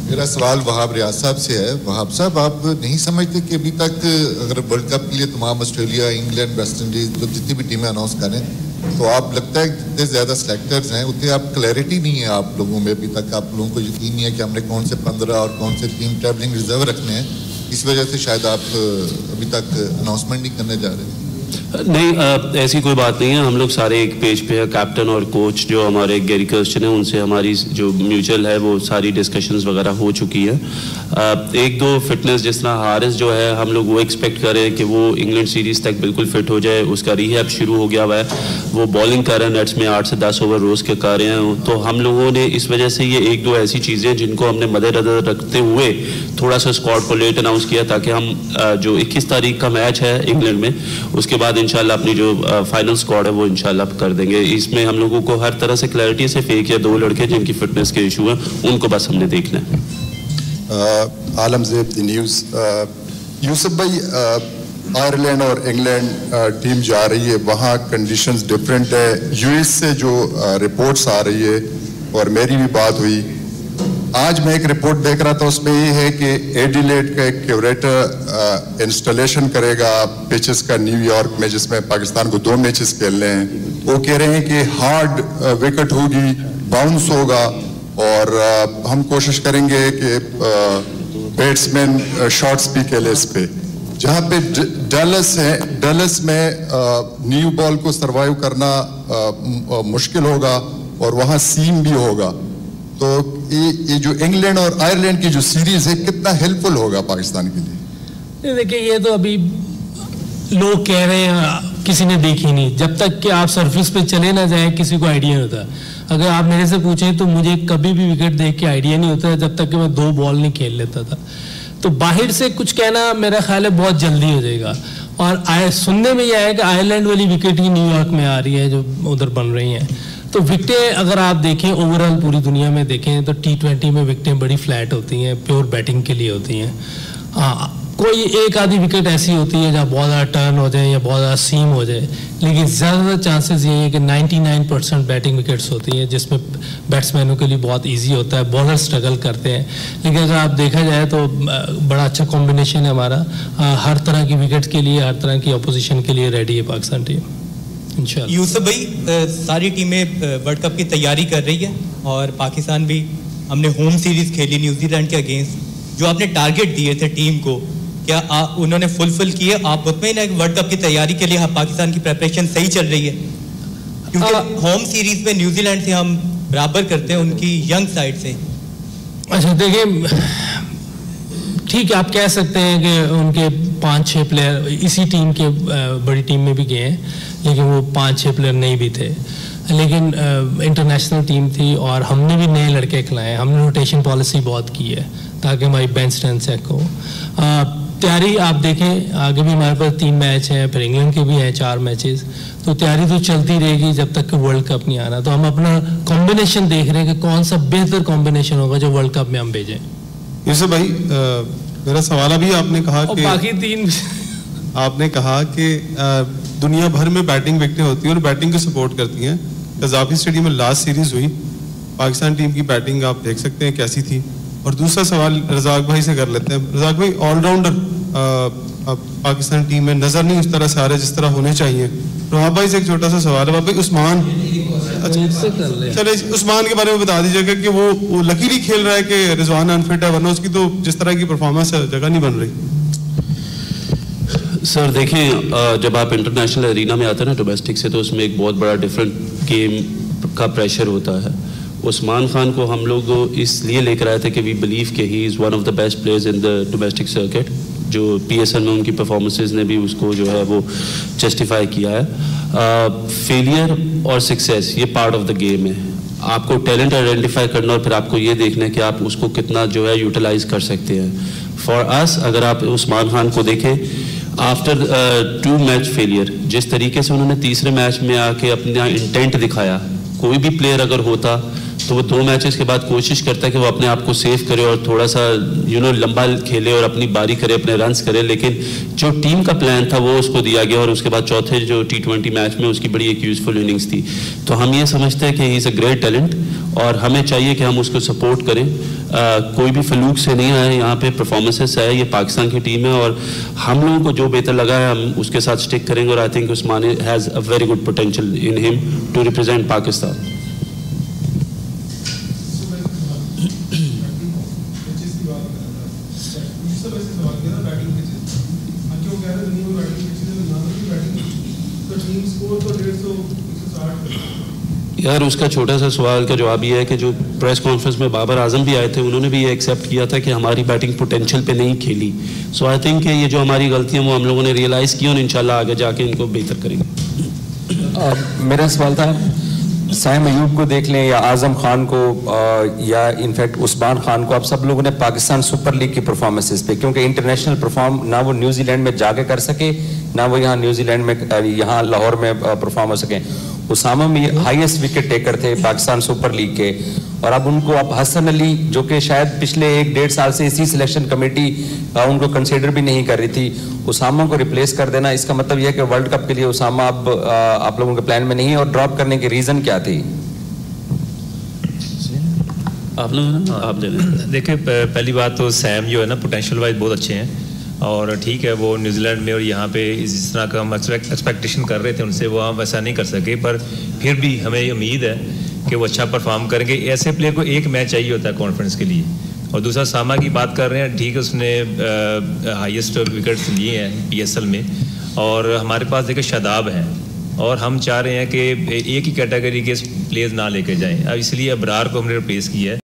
मेरा सवाल वहाब रियाज साहब से है। वहाब साहब, आप नहीं समझते कि अभी तक अगर वर्ल्ड कप के लिए तमाम ऑस्ट्रेलिया, इंग्लैंड, वेस्ट इंडीज तो जितनी भी टीमें अनाउंस करें, तो आप लगता है जितने ज़्यादा सेलेक्टर्स हैं उतनी आप क्लैरिटी नहीं है आप लोगों में, अभी तक आप लोगों को यकीन नहीं है कि हमने कौन से 15 और कौन से 3 ट्रैवलिंग रिजर्व रखने हैं, इस वजह से शायद आप अभी तक अनाउंसमेंट नहीं करने जा रहे हैं। नहीं, ऐसी कोई बात नहीं है। हम लोग सारे एक पेज पे है, कैप्टन और कोच जो हमारे गैरी कर्स्टन है उनसे हमारी जो म्यूचुअल है वो सारी डिस्कशंस वगैरह हो चुकी है। एक दो फिटनेस जिस तरह हारिस जो है हम लोग वो एक्सपेक्ट कर रहे हैं कि वो इंग्लैंड सीरीज़ तक बिल्कुल फिट हो जाए, उसका रिहैब शुरू हो गया हुआ है, वो बॉलिंग कर रहे हैं, नेट्स में 8 से 10 ओवर रोज़ के कर रहे हैं। तो हम लोगों ने इस वजह से ये एक दो ऐसी चीज़ें जिनको हमने मद्देनजर रखते हुए थोड़ा सा स्क्वाड को लेट अनाउंस किया ताकि हम जो 21 तारीख का मैच है इंग्लैंड में, उसके बाद इंशाल्लाह अपनी जो फाइनल स्क्वाड है वो इंशाल्लाह कर देंगे। इसमें हम लोगों को हर तरह से क्लैरिटी, सिर्फ एक या दो लड़के जिनकी फिटनेस के इशू हैं उनको बस हमने देखना है। आलमज़ेब द न्यूज़। यूसुफ भाई, आयरलैंड और इंग्लैंड टीम जा रही है, वहाँ कंडीशंस डिफरेंट है। यूएस से जो रिपोर्ट्स आ रही है और मेरी भी बात हुई, आज मैं एक रिपोर्ट देख रहा था, उसमें ये है कि एडिलेड का एक क्यूरेटर इंस्टॉलेशन करेगा पिचेस का न्यूयॉर्क में, जिसमें पाकिस्तान को 2 मैचेस खेलने हैं। वो कह रहे हैं कि हार्ड विकेट होगी, बाउंस होगा और हम कोशिश करेंगे कि बैट्समैन शॉट्स भी खेले इस पे। जहाँ पे डलस है, डलस में न्यू बॉल को सरवाइव करना मुश्किल होगा और वहाँ सीम भी होगा। तो ये जो इंग्लैंड और आयरलैंड की जो सीरीज है कितना हेल्पफुल होगा पाकिस्तान के लिए? देखिए, ये तो अभी लोग कह रहे हैं, किसी ने देखी नहीं। जब तक कि आप सरफेस पे चले ना जाए किसी को आइडिया नहीं होता। अगर आप मेरे से पूछें तो मुझे कभी भी विकेट देख के आइडिया नहीं होता जब तक कि मैं 2 बॉल नहीं खेल लेता था। तो बाहर से कुछ कहना मेरा ख्याल है बहुत जल्दी हो जाएगा। और सुनने में यह है कि आयरलैंड वाली विकेट ही न्यूयॉर्क में आ रही है जो उधर बन रही हैं। तो विकेटें अगर आप देखें ओवरऑल पूरी दुनिया में देखें तो T20 में विकेटें बड़ी फ्लैट होती हैं, प्योर बैटिंग के लिए होती हैं। हाँ, कोई एक आधी विकेट ऐसी होती है जहाँ बहुत ज़्यादा टर्न हो जाए या बहुत ज़्यादा सीम हो जाए, लेकिन ज़्यादातर चांसेस ये है कि 99% बैटिंग विकेट्स होती हैं, जिसमें बैट्समैनों के लिए बहुत इजी होता है, बॉलर स्ट्रगल करते हैं। लेकिन अगर आप देखा जाए तो बड़ा अच्छा कॉम्बिनेशन है हमारा, हर तरह की विकेट के लिए, हर तरह की अपोजिशन के लिए रेडी है पाकिस्तान टीम इंशाल्लाह। यूसुफ भाई, सारी टीमें वर्ल्ड कप की तैयारी कर रही है और पाकिस्तान भी, हमने होम सीरीज़ खेली न्यूजीलैंड के अगेंस्ट। जो आपने टारगेट दिए थे टीम को, क्या उन्होंने फुलफिल किए? आप मुतमईन है कि वर्ल्ड कप की तैयारी के लिए पाकिस्तान की प्रिपरेशन सही चल रही है? क्योंकि होम सीरीज में न्यूजीलैंड से हम बराबर करते हैं उनकी यंग साइड से। अच्छा, देखिए, ठीक है, आप कह सकते हैं कि उनके 5-6 प्लेयर इसी टीम के बड़ी टीम में भी गए हैं, लेकिन वो 5-6 प्लेयर नहीं भी थे। लेकिन इंटरनेशनल टीम थी और हमने भी नए लड़के खिलाए। हमने रोटेशन पॉलिसी बहुत की है ताकि हमारी बेंच स्ट्रेंथ चेक हो। तैयारी आप देखें, आगे भी हमारे पास 3 मैच हैं, फिर इंग्लैंड के भी हैं 4 मैचेस, तो तैयारी तो चलती रहेगी जब तक कि वर्ल्ड कप नहीं आना। तो हम अपना कॉम्बिनेशन देख रहे हैं कि कौन सा बेहतर कॉम्बिनेशन होगा जो वर्ल्ड कप में हम भेजें। यूसुफ भाई, मेरा सवाल अभी आपने कहा कि बाकी 3 आपने कहा कि दुनिया भर में बैटिंग विकेटें होती हैं और बैटिंग को सपोर्ट करती हैं। कज़ाफी स्टेडियम में लास्ट सीरीज हुई, पाकिस्तान टीम की बैटिंग आप देख सकते हैं कैसी थी। और दूसरा सवाल रज़ाक भाई से कर लेते हैं। रज़ाक भाई, ऑलराउंडर पाकिस्तान टीम में नजर नहीं उस तरह से आ रहे जिस तरह होने चाहिए। रोहाब भाई से एक छोटा सा सवाल है। भाई उस्मान, चले उस्मान के बारे में बता दीजिएगा कि वो लकीली खेल रहा है कि रिजवान अनफिट है, वरना उसकी तो जिस तरह की परफॉर्मेंस है जगह नहीं बन रही। सर देखें, जब आप इंटरनेशनल एरिना में आते हैं ना डोमेस्टिक से, तो उसमें एक बहुत बड़ा डिफरेंट गेम का प्रेशर होता है। उस्मान खान को हम लोग इसलिए लेकर आए थे कि वी बिलीव कि he is one of the best players in the domestic circuit. जो PSL में उनकी परफॉर्मेंसेस ने भी उसको जो है वो जस्टिफाई किया है। फेलियर और सक्सेस ये पार्ट ऑफ द गेम है। आपको टैलेंट आइडेंटिफाई करना और फिर आपको ये देखना है कि आप उसको कितना जो है यूटिलाइज कर सकते हैं। फॉर अस, अगर आप उस्मान खान को देखें, आफ्टर 2 मैच फेलियर, जिस तरीके से उन्होंने तीसरे मैच में आके अपना इंटेंट दिखाया, कोई भी प्लेयर अगर होता तो वो 2 मैचेस के बाद कोशिश करता है कि वो अपने आप को सेव करे और थोड़ा सा लंबा खेले और अपनी बारी करे, अपने रन्स करे, लेकिन जो टीम का प्लान था वो उसको दिया गया और उसके बाद चौथे जो T20 मैच में उसकी बड़ी एक यूजफुल इनिंग्स थी। तो हम ये समझते हैं कि he is a great talent और हमें चाहिए कि हम उसको सपोर्ट करें। कोई भी फलूक से नहीं आया, यहाँ पे परफॉर्मेंसेस है, ये पाकिस्तान की टीम है और हम लोगों को जो बेहतर लगा है हम उसके साथ स्टिक करेंगे और I think Usman has a very good potential in him to represent Pakistan. यार उसका छोटा सा सवाल का जवाब ये है कि जो प्रेस कॉन्फ्रेंस में बाबर आजम भी आए थे उन्होंने भी ये एक्सेप्ट किया था कि हमारी बैटिंग पोटेंशियल पे नहीं खेली। सो आई थिंक ये जो हमारी गलतियां वो हम लोगों ने रियलाइज़ की और इंशाल्लाह आगे जाके इनको बेहतर करेंगे। मेरा सवाल था साइम अयूब को देख लें या आजम खान को या इनफैक्ट उस्मान खान को, आप सब लोगों ने पाकिस्तान सुपर लीग की परफॉर्मेंसेस पे, क्योंकि इंटरनेशनल परफॉर्म ना वो न्यूजीलैंड में जाके कर सके ना वो यहाँ न्यूजीलैंड में यहाँ लाहौर में परफॉर्म हो सके। उसामा भी हाईएस्ट विकेट टेकर थे पाकिस्तान सुपर लीग के और अब उनको अब हसन अली जो कि शायद पिछले 1-1.5 साल से इसी सिलेक्शन कमेटी उनको कंसीडर भी नहीं कर रही थी, उसामा को रिप्लेस कर देना, इसका मतलब यह है कि वर्ल्ड कप के लिए उसामा अब आप लोगों के प्लान में नहीं है और ड्रॉप करने की रीज़न क्या थी? आप लोग आप देखिए, पहली बात तो सैम जो है ना पोटेंशियल वाइज बहुत अच्छे हैं और ठीक है वो न्यूजीलैंड में और यहाँ पे जिस तरह का हम एक्सपेक्टेशन कर रहे थे उनसे वो हम वैसा नहीं कर सके, पर फिर भी हमें उम्मीद है कि वो अच्छा परफॉर्म करेंगे। ऐसे प्लेयर को एक मैच चाहिए होता है कॉन्फ्रेंस के लिए। और दूसरा सामा की बात कर रहे हैं, ठीक है उसने हाईएस्ट विकेट्स लिए हैं PSL में और हमारे पास देखिए शादाब हैं और हम चाह रहे हैं कि एक ही कैटेगरी के प्लेयर्स ना लेके जाएं, अब इसलिए अबरार को हमने रिप्लेस किया है।